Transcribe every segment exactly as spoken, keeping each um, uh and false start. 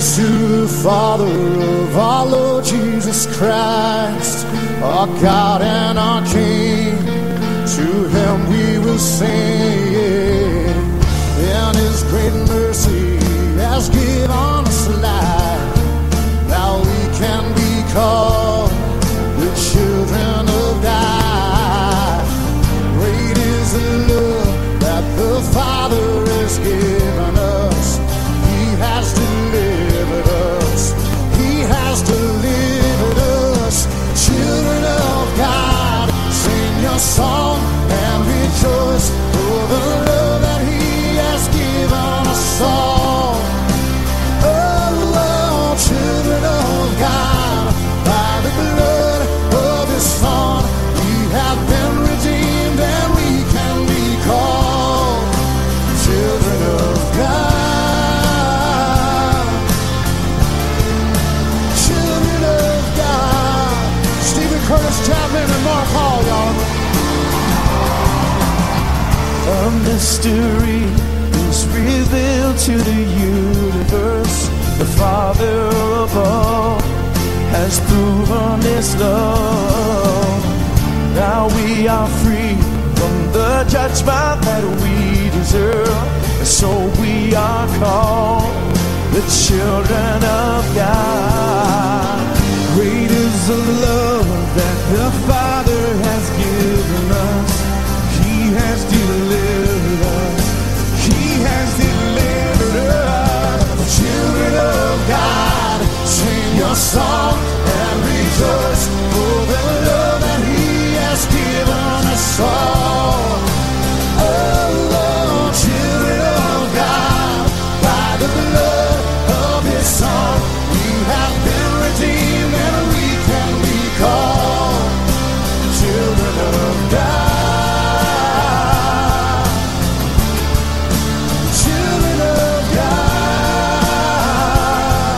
Praise to the Father of our Lord Jesus Christ, our God and our King. To him we will sing. In his great mercy has given us life. Now we can be called the children of God. Great is the love that the Father has given us. He has delivered us. He has delivered us. Children of God, sing your song and rejoice for the love that he has given us all. Oh, oh, children of God, by the blood of his Son, we have been redeemed and we can be called children of God. Children of God. Stephen Curtis Chapman and Mark Hall, y'all. A mystery is revealed to the universe. The Father above has proven his love. Now we are free from the judgment that we deserve, and so we are called the children of God. Great is the love that the Father has given us. He has delivered us. He has delivered us. Children of God, sing your song and rejoice for the love that he has given us all. Oh, oh, children of God, by the blood of his Son, we have been redeemed and we can be called children of God. Children of God.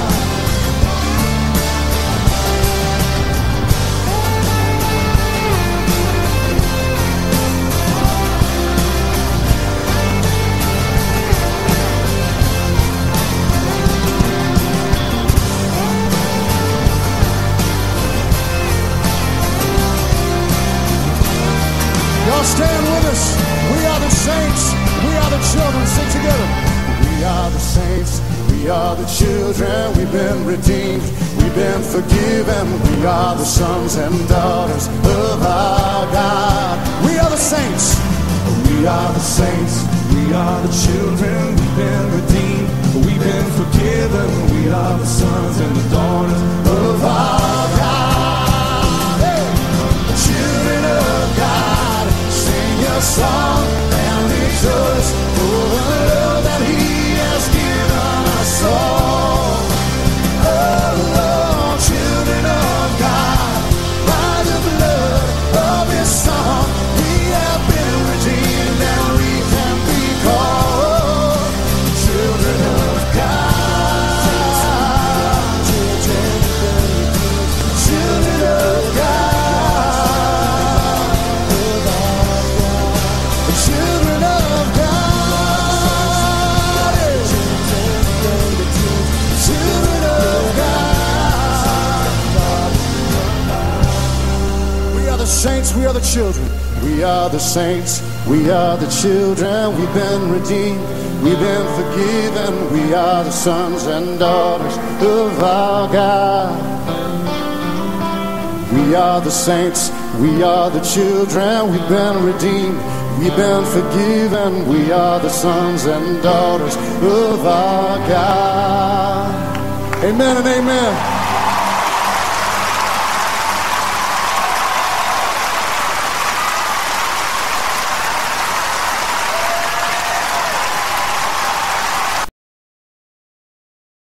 Y'all stand with us. We are the saints. We are the children. Sing together. We are the saints. We are the children. We've been redeemed. We've been forgiven. We are the sons and daughters of our God. We are the saints. We are the saints. We are the children. We've been redeemed. We've been forgiven. We are the sons and the daughters of our God. Hey! Children of God, sing your song and rejoice for the love that he has given us all. Oh, oh, children of God, by the blood of his Son, we have been redeemed and we can be called children of God. Children of God. Children of God. Children of God. We are the saints, we are the children. We are the saints, we are the children. We've been redeemed, we've been forgiven. We are the sons and daughters of our God. We are the saints, we are the children. We've been redeemed, we've been forgiven. We are the sons and daughters of our God. Amen and amen.